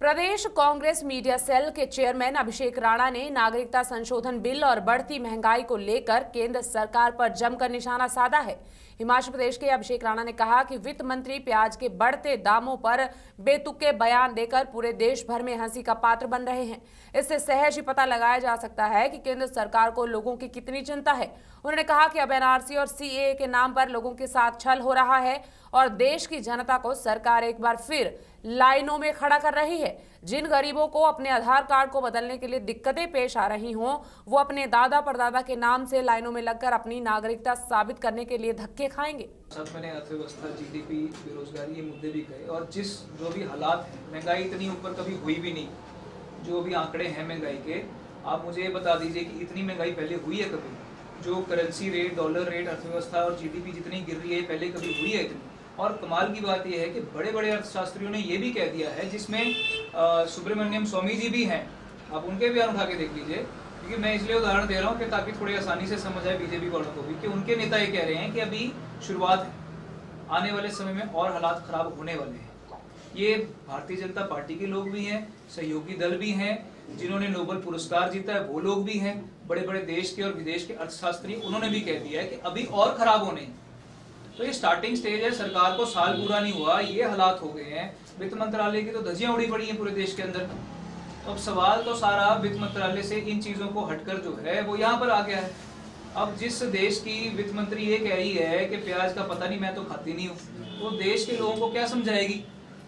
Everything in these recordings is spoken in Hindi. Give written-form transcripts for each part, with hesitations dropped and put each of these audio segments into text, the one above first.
प्रदेश कांग्रेस मीडिया सेल के चेयरमैन अभिषेक राणा ने नागरिकता संशोधन बिल और बढ़ती महंगाई को लेकर केंद्र सरकार पर जमकर निशाना साधा है। हिमाचल प्रदेश के अभिषेक राणा ने कहा कि वित्त मंत्री प्याज के बढ़ते दामों पर बेतुके बयान देकर पूरे देश भर में हंसी का पात्र बन रहे हैं। इससे सहज ही पता लगाया जा सकता है कि केंद्र सरकार को लोगों की कितनी चिंता है। उन्होंने कहा कि अब एनआरसी और सीएए के नाम पर लोगों के साथ छल हो रहा है और देश की जनता को सरकार एक बार फिर लाइनों में खड़ा कर रही है। जिन गरीबों को अपने आधार कार्ड को बदलने के लिए दिक्कतें पेश आ रही हों, वो अपने दादा परदादा के नाम से लाइनों में लगकर अपनी नागरिकता साबित करने के लिए धक्के खाएंगे। सब मैंने अर्थव्यवस्था, जीडीपी, बेरोजगारी, ये मुद्दे भी कहे और जो भी हालात हैं, महंगाई इतनी ऊपर कभी हुई भी नहीं। जो भी आंकड़े हैं महंगाई के, आप मुझे ये बता दीजिए कि इतनी महंगाई पहले हुई है कभी? जो करेंसी रेट, डॉलर रेट, अर्थव्यवस्था और जीडीपी जितनी गिर रही है पहले कभी हुई है इतनी? और कमाल की बात यह है कि बड़े बड़े अर्थशास्त्रियों ने ये भी कह दिया है, जिसमें सुब्रमण्यम स्वामी जी भी हैं, आप उनके बयान उठा के देख लीजिए, क्योंकि मैं इसलिए उदाहरण दे रहा हूँ कि ताकि थोड़ी आसानी से समझ आए बीजेपी वालों को भी कि उनके नेता ये कह रहे हैं कि अभी शुरुआत है, आने वाले समय में और हालात खराब होने वाले हैं। ये भारतीय जनता पार्टी के लोग भी हैं, सहयोगी दल भी हैं, जिन्होंने नोबेल पुरस्कार जीता है वो लोग भी हैं, बड़े बड़े देश के और विदेश के अर्थशास्त्री, उन्होंने भी कह दिया है कि अभी और खराब होने। तो ये स्टार्टिंग स्टेज है, सरकार को साल पूरा नहीं हुआ, ये हालात हो गए हैं। वित्त मंत्रालय की तो धज्जियां उड़ी पड़ी हैं पूरे देश के अंदर। तो अब सवाल तो सारा वित्त मंत्रालय से इन चीजों को हटकर जो है वो यहाँ पर आ गया है। अब जिस देश की वित्त मंत्री ये कह रही है कि प्याज का पता नहीं, मैं तो खाती नहीं हूँ, वो देश के लोगों को क्या समझाएगी?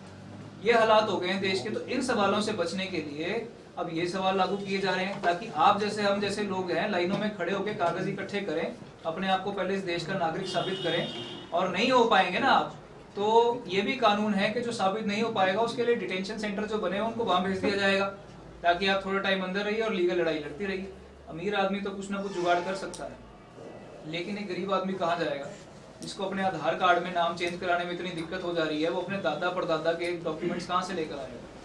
ये हालात हो गए हैं देश के। तो इन सवालों से बचने के लिए अब ये सवाल लागू किए जा रहे हैं ताकि आप जैसे, हम जैसे लोग हैं, लाइनों में खड़े होकर कागज इकट्ठे करें, अपने आप को पहले इस देश का नागरिक साबित करें। और नहीं हो पाएंगे ना आप, तो ये भी कानून है कि जो साबित नहीं हो पाएगा उसके लिए डिटेंशन सेंटर जो बने हैं उनको वहां भेज दिया जाएगा, ताकि आप थोड़ा टाइम अंदर रहिए और लीगल लड़ाई लड़ती रहिए। अमीर आदमी तो कुछ ना कुछ जुगाड़ कर सकता है, लेकिन एक गरीब आदमी कहाँ जाएगा? जिसको अपने आधार कार्ड में नाम चेंज कराने में इतनी दिक्कत हो जा रही है, वो अपने दादा परदादा के डॉक्यूमेंट्स कहाँ से लेकर आएगा?